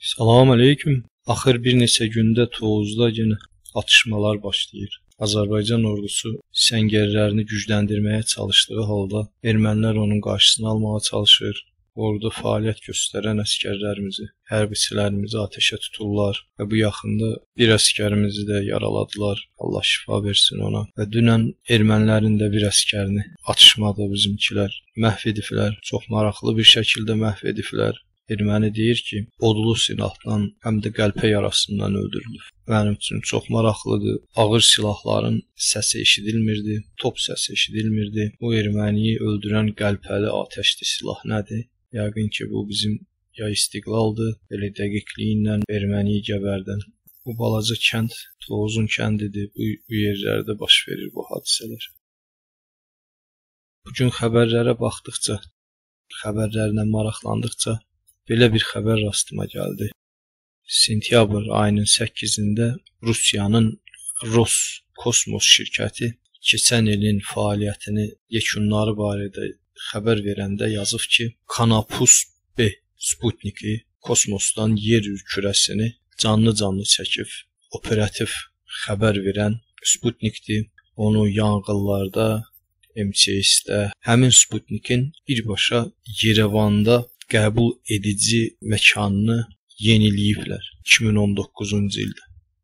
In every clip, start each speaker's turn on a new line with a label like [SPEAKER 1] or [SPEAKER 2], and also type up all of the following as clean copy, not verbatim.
[SPEAKER 1] Salam aleyküm. Axır bir neçə gündə Tovuzda yenə atışmalar başlayır. Azərbaycan ordusu səngərlərini gücləndirməyə çalışdığı halda ermənilər onun qarşısını almağa çalışır. Orada fəaliyyət göstərən əsgərlərimizi, hərbiçilərimizi atəşə tuturlar və bu yaxında bir əsgərimizi də yaraladılar. Allah şifa versin ona. Və dünən ermənilərin də bir əsgərini atışmada bizimkilər məhv ediblər. Çox maraqlı bir şəkildə məhv ediblər. Erməni deyir ki, odlu silahla həm də qəlpə yarasından öldürülüb. Mənim üçün çox maraqlıdır. Ağır silahların səsi eşidilmirdi, top səsi eşidilmirdi. Bu erməniyi öldürən qəlpəli atəşli silah nədir? Yəqin ki, bu bizim ya istiqlaldır, belə dəqiqliyi ilə erməniyi gəbərdən. Bu balaca kənd, Tovuzun kəndidir. Bu yerlərdə baş verir bu hadisələr. Bugün xəbərlərə baxdıqca, xəbərlərlə maraqlandıqca belə bir xəbər rastıma gəldi. Sentyabr ayının 8-də Rusiyanın Roskosmos şirkəti keçən ilin fəaliyyətini, yekunları barədə xəbər verəndə yazıb ki, Kanopus B Sputniki kosmosdan yer kürəsini canlı çəkib operativ xəbər verən Sputnikdir. Onu yanğıllarda, MCS-də, həmin Sputnikin birbaşa Yerevanda qəbul edici məkanını yeniləyiblər 2019-cu ildə.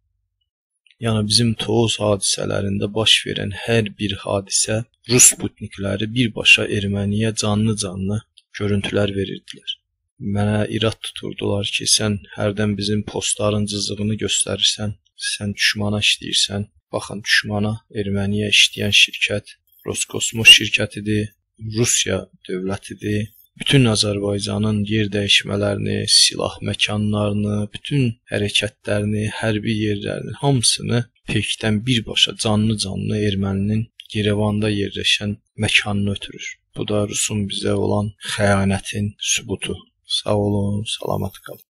[SPEAKER 1] Yəni bizim Tovuz hadisələrində baş verən hər bir hadisə Rus Sputnikləri birbaşa erməniyə canlı görüntülər verirdilər. Mənə irad tuturdular ki, sən hərdən bizim postların cızığını göstərirsən, sən düşmana işləyirsən. Baxın, düşmana, erməniyə işləyən şirkət Roskosmos şirkətidir, Rusiya dövlətidir. Bütün Azərbaycanın yer dəyişmələrini, silah məkanlarını, bütün hərəkətlərini, hərbi yerlərini, hamısını pekdən birbaşa canlı erməninin Yerevanda yerləşən məkanını ötürür. Bu da Rusun bizə olan xəyanətin sübutu. Sağ olun, salamat qalın.